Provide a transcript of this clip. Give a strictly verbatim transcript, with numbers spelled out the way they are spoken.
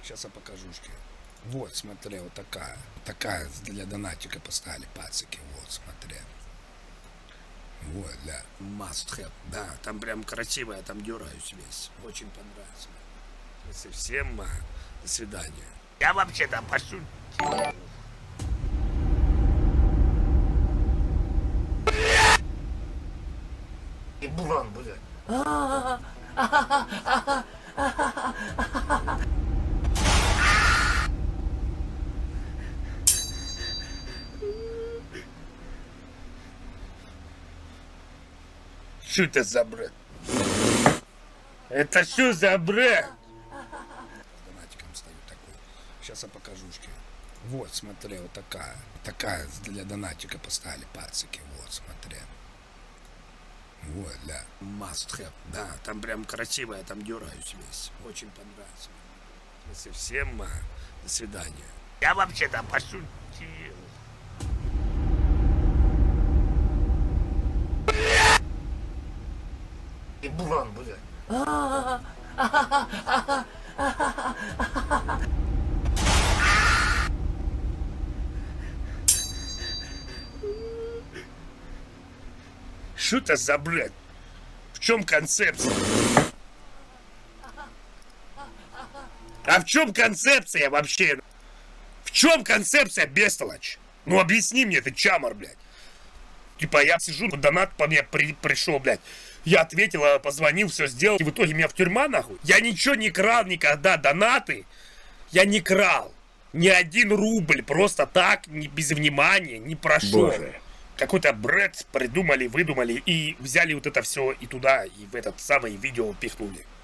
Сейчас я покажушки. Вот, смотри, вот такая. Такая для донатика поставили пацики. Вот, смотри. Вот, для must have. Да, там прям красивая, там дергаюсь весь. Очень понравится. Если всем а, до свидания. Я вообще-то пошутил. И буран будет. Что это за бред? Это что за бред? С донатиком стою такой. Сейчас я покажушки. Вот, смотри, вот такая. Такая для донатика поставили пацики. Вот, смотри. Вот, для must have. Да, там прям красивая, там дергаюсь весь. Очень понравится. Если всем а, до свидания. Я вообще-то пошутил. И буран будет. Что это за бред? В чем концепция? А в чем концепция вообще? В чем концепция, бестолочь? Ну объясни мне, ты чамор, блядь. Типа я сижу, донат по мне при, пришел, блядь. Я ответил, позвонил, все сделал. И в итоге меня в тюрьма, нахуй. Я ничего не крал никогда, донаты. Я не крал. Ни один рубль. Просто так, не, без внимания, не прошел. Какой-то бред придумали, выдумали. И взяли вот это все и туда, и в этот самый видео пихнули.